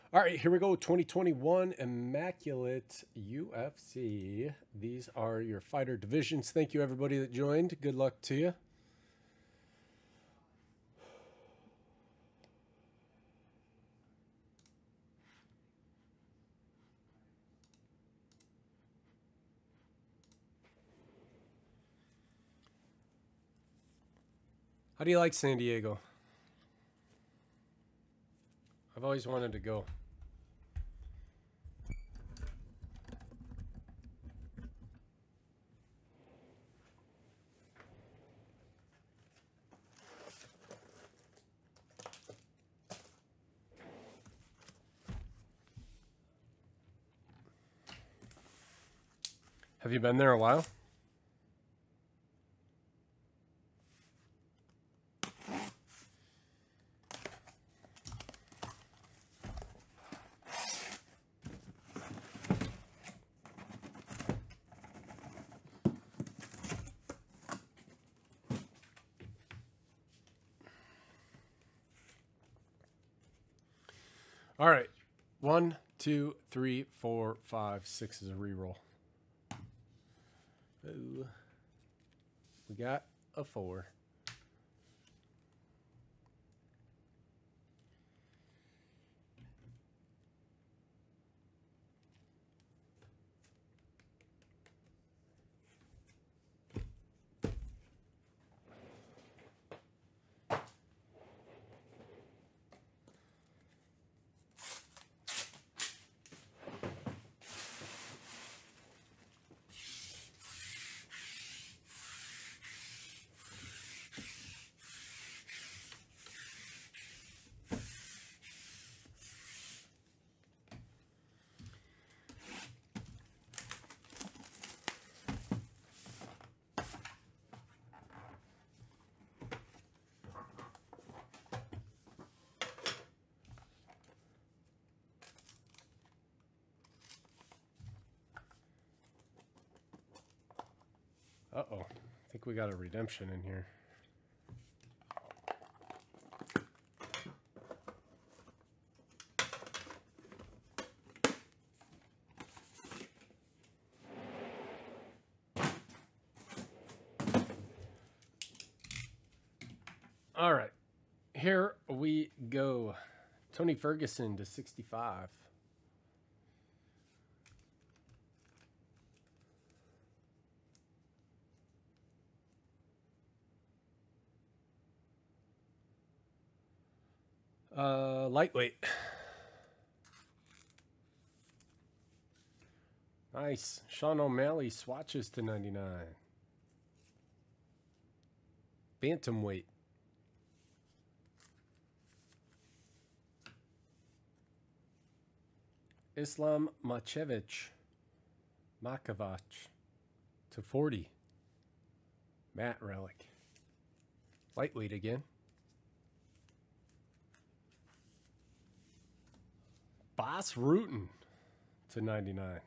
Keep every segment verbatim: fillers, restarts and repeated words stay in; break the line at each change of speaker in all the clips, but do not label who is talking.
All right, here we go. twenty twenty-one Immaculate U F C. These are your fighter divisions. Thank you, everybody that joined. Good luck to you. How do you like San Diego? I've always wanted to go. Have you been there a while? All right. One, two, three, four, five, six is a reroll. Ooh. We got a four. Uh-oh. I think we got a redemption in here. All right. Here we go. Tony Ferguson to sixty-five. Uh, lightweight. Nice. Sean O'Malley swatches to ninety-nine. Bantamweight. Islam Makhachev. Makhachev to forty. Matt Relic. Lightweight again. Boss Rutan to ninety-nine.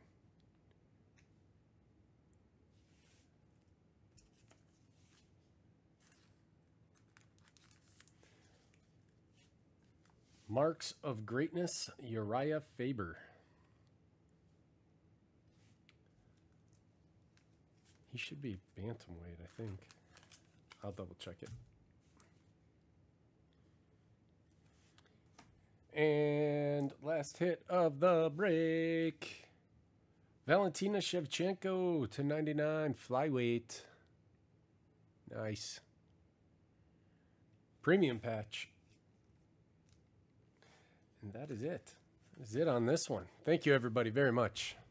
Marks of Greatness, Uriah Faber. He should be bantamweight, I think. I'll double check it. And last hit of the break. Valentina Shevchenko to ninety-nine, flyweight. Nice. Premium patch. And that is it. That is it on this one. Thank you, everybody, very much.